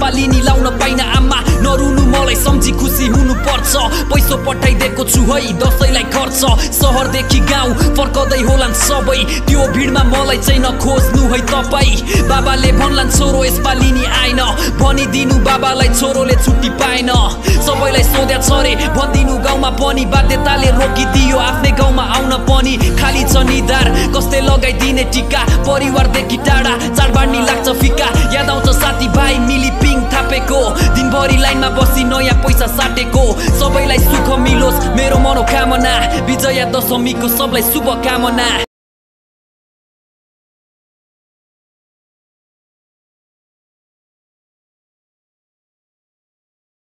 यसपालि नि लाउन पाइन आमा नरुनु मलाई सम्झी खुसी हुनु पर्छ पैसो पठाइदिएको छु है दसैँलाई खर्च शहरदेखि गाउँ फर्कदै होलान् सबै त्यो भिडमा मलाई चाहिँ नखोज्नु है तपाई बाबाले भन्लान् छोरो यसपालि नि आएन भनिदिनु बाबालाई छोरोले छुट्टी पाएन सबैलाई सोध्या छ रे भनिदिनु गाउँमा पनि बाध्यताले रोकिदियो आफ्नै गाउँमा आउन पनि खाली छ निधार कसले लगाइदिने टिका परिवारदेखि टाढा चाडबाड नि लाग्छ फिका याद आउँछ साथीभाइ मिली पिङ थापेको दिनभरि लाइनमा बसी नयाँ पैसा साटेको सबैलाई सुख मिलोस् मेरो मनोकामना विजया दशमीको सबलाई शुभकामना।